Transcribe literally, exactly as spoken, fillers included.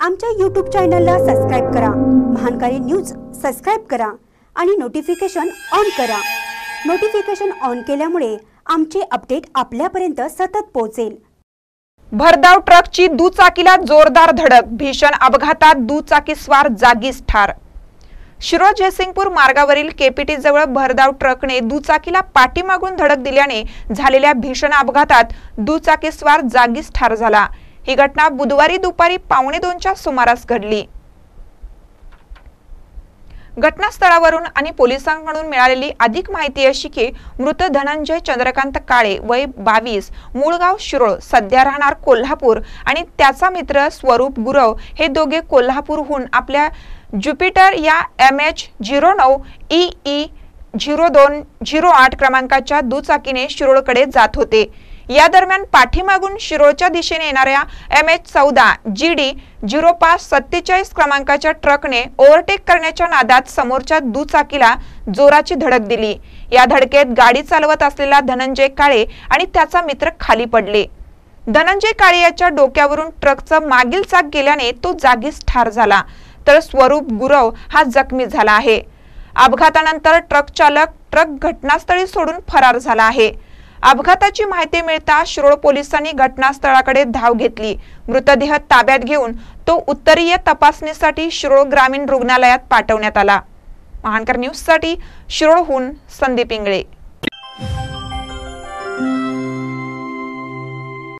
आमच्या यूट्यूब चॅनलला सबस्क्राइब करा, महानकारी न्यूज सबस्क्राइब करा आणि नोटिफिकेशन ऑन करा। नोटिफिकेशन ऑन केल्यामुळे आमचे अपडेट आपल्यापर्यंत सतत पोहोचेल। भरधाव ट्रकची दुचाकीला जोरदार धडक, भीषण अपघातात दुचाकीस्वार जागीच ठार। शिरोळ जयसिंगपूर मार्गावरील केपीटी जवळ भरधाव ट्रकने दुचाकीला पाठीमागून धडक दिल्याने झालेल्या भीषण अपघातात दुचाकीस्वार जागीच ठार झाला। ही घटना बुधवारी दुपारी पावणे दोनच्या सुमारास घडली। घटनास्थळावरून आणि पोलिसांकडून मिळालेली अधिक माहिती अशी की मृत धनंजय चंद्रकांत काळे वय बावीस, मूळ गाव शिरोळ, सध्या राहणार कोल्हापूर आणि त्याचा मित्र स्वरूप गुरव हे दोघे कोल्हापूरहून आपल्या ज्युपिटर या एम एच झिरो नऊ ई ई झिरो दोन झिरो आठ क्रमांकाच्या दुचाकीने शिरोळकडे जात होते। या दरम्यान पाठीमागून शिरोळच्या दिशेने येणाऱ्या एम एच चौदा जी डी झिरो पाच सत्तेचाळीस क्रमांकाच्या ट्रकने ओव्हरटेक करण्याच्या नादात समोरच्या दुचाकीला जोराची धडक दिली। या धडकेत गाडी चालवत असलेला धनंजय काळे आणि त्याचा मित्र खाली पडले। धनंजय काळे याच्या डोक्यावरून ट्रकचं मागील चाक गेल्याने तो जागीच ठार झाला, तर स्वरूप गुरव हा जखमी झाला आहे। अपघातानंतर ट्रक चालक ट्रक घटनास्थळी सोडून फरार झाला आहे। अपघाताची माहिती मिळता शिरोळ पोलिसांनी घटनास्थळाकडे धाव घेतली। मृतदेह ताब्यात घेऊन तो उत्तरीय तपासणीसाठी शिरोळ ग्रामीण रुग्णालयात पाठवण्यात आला। महानकर न्यूज साठी शिरोळहून संदीप इंगळे।